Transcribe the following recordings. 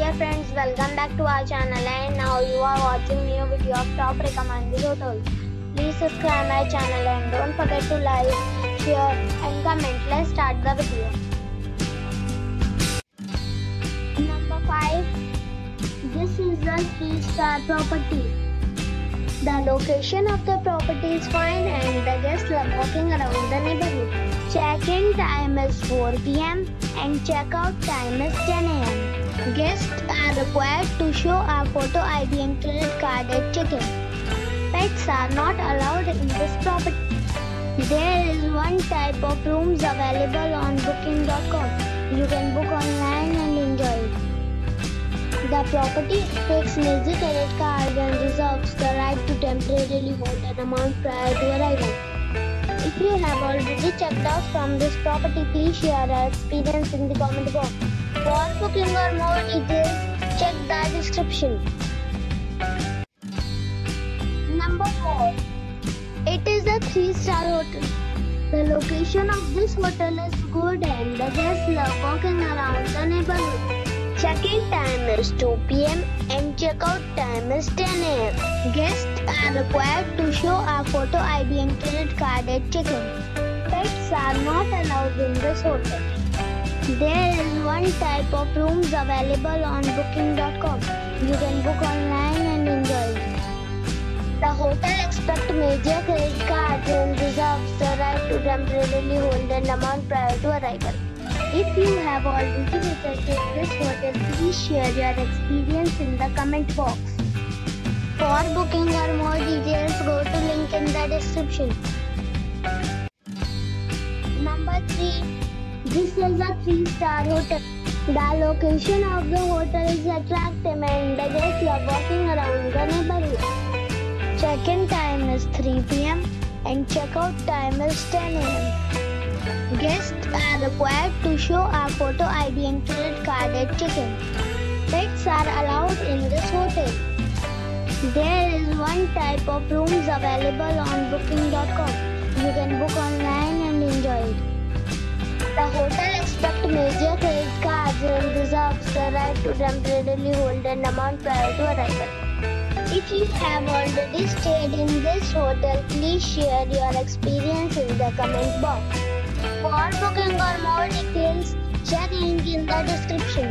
dear friends, welcome back to our channel, and now you are watching new video of top recommended hotels. Please subscribe my channel and don't forget to like, share and comment. Let's start the video. Number 5. This is a 3-star property. The location of the property is fine and the guests love walking around the neighborhood. Check-in time is 4 p.m. and check-out time is 10 a.m. Guests are required to show a photo ID and credit card at check-in. Pets are not allowed in this property. There is one type of rooms available on booking.com. You can book online and enjoy it. The property takes major credit cards and reserves the right to temporarily hold an amount prior to arrival. If you have already checked out from this property, please share your experience in the comment box. For booking or more details, check the description. Number 4. It is a 3-star hotel. The location of this hotel is good and the guests love walking around the neighborhood. Check-in time is 2 p.m. and check-out time is 10 a.m. Guests are required to show a photo ID and credit card at check-in. Pets are not allowed in this hotel. There is one type of rooms available on booking.com. You can book online and enjoy it. The hotel expects major credit cards and reserves the right to temporarily hold an amount prior to arrival. If you have already visited this hotel, please share your experience in the comment box. For booking or more details, go to link in the description. Number 3. This is a 3-star hotel. The location of the hotel is attractive and the guests love walking around the neighborhood. Check-in time is 3 p.m. and check-out time is 10 a.m. Guests are required to show a photo ID and credit card at check-in. Pets are allowed in this hotel. There is one type of rooms available on booking.com. You can book online and enjoy it. The hotel expects major credit cards and reserves the right to temporarily hold an amount prior to arrival. If you have already stayed in this hotel, please share your experience in the comment box. For booking or more details, check link in the description.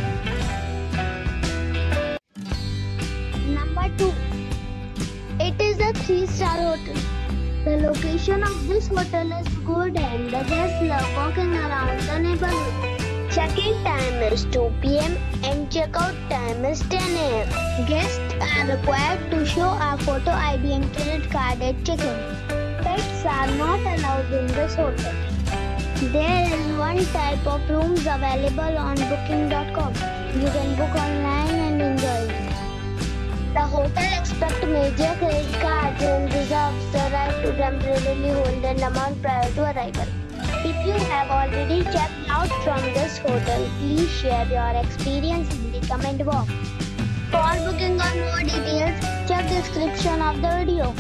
Number 2. It is a 3-star hotel. The location of this hotel is good and the guests love walking around the neighborhood. Check-in time is 2 p.m. and check-out time is 10 a.m. Guests are required to show a photo ID and credit card at check-in. Pets are not allowed in this hotel. There is one type of rooms available on booking.com. You can book online and enjoy it. The hotel expects major credit cards and reserves the right to temporarily hold an amount prior to arrival. If you have already checked out from this hotel, please share your experience in the comment box. For booking or more details, check the description of the video.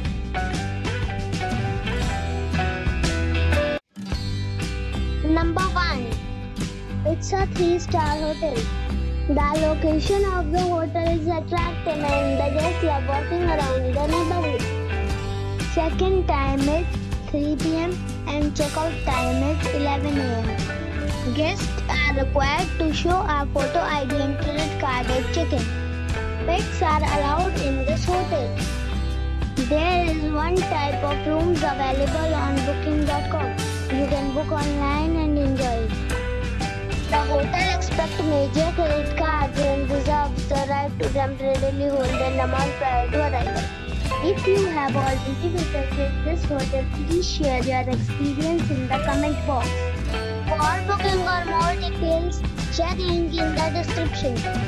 Number 1. It's a 3-star hotel. The location of the hotel is attractive and the guests love walking around the neighborhood. Check-in time is 3 p.m. and check-out time is 11 a.m. Guests are required to show a photo ID and credit card at check-in. Pets are allowed in this hotel. There is one type of rooms available on booking.com. You can book online and enjoy it. The hotel expects major credit cards and reserves the right to temporarily hold an amount prior to arrival. If you have already visited this hotel, please share your experience in the comment box. For booking or more details, check link in the description.